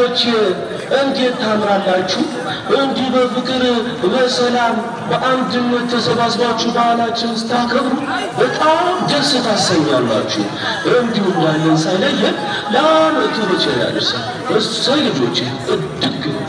ልጆች እንዴት ታምራላችሁ እንዲህ በፍቅር በሰላም በአንድነት ተሰባስባችሁ በዓላችን ስታከብሩ በጣም ደስ ታሰኛላችሁ እንዲሁ እንዳለን ሳይለየን ለዓመቱ በቸር ያደርሰን እሰይ ልጆች እድግ